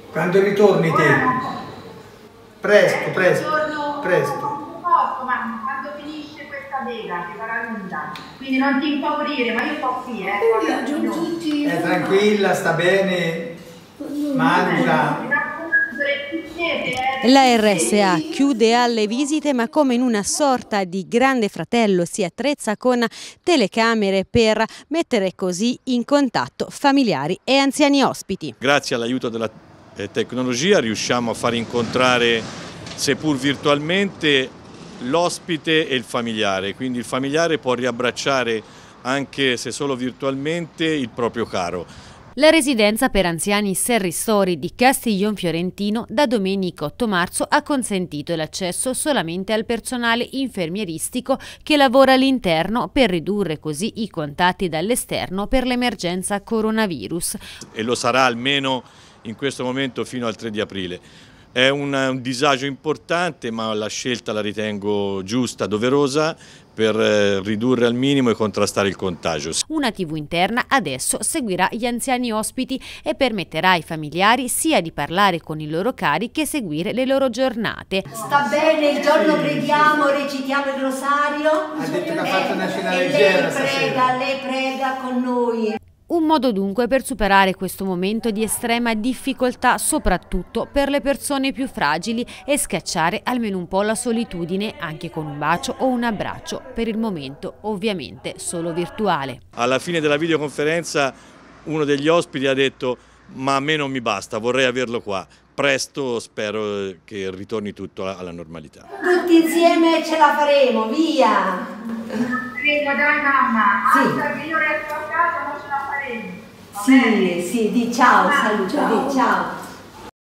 Quando ritorni te? Presto, presto, Ritorno presto. posso, ma quando finisce questa vega che sarà lunga. Quindi non ti impaurire, ma io sto qui, Tranquilla, sta bene, mangia. La RSA chiude alle visite, ma come in una sorta di grande fratello si attrezza con telecamere per mettere così in contatto familiari e anziani ospiti. Grazie all'aiuto della tecnologia riusciamo a far incontrare, seppur virtualmente, l'ospite e il familiare, quindi il familiare può riabbracciare, anche se solo virtualmente, il proprio caro. La residenza per anziani Serristori di Castiglion Fiorentino da domenica 8 marzo ha consentito l'accesso solamente al personale infermieristico che lavora all'interno per ridurre così i contatti dall'esterno per l'emergenza coronavirus. E lo sarà almeno in questo momento fino al 3 di aprile. È un disagio importante, ma la scelta la ritengo giusta, doverosa, per ridurre al minimo e contrastare il contagio. Una TV interna adesso seguirà gli anziani ospiti e permetterà ai familiari sia di parlare con i loro cari che seguire le loro giornate. Sta bene, il giorno preghiamo, recitiamo il rosario. Ha detto che ha fatto una cena e leggera stasera. lei prega con noi. Un modo dunque per superare questo momento di estrema difficoltà, soprattutto per le persone più fragili, e scacciare almeno un po' la solitudine anche con un bacio o un abbraccio, per il momento ovviamente solo virtuale. Alla fine della videoconferenza uno degli ospiti ha detto: ma a me non mi basta, vorrei averlo qua. Presto spero che ritorni tutto alla normalità. Tutti insieme ce la faremo, via! Dai mamma, sì. Che io resto a casa non ce la faremo. Sì, di ciao, saluto, di ciao.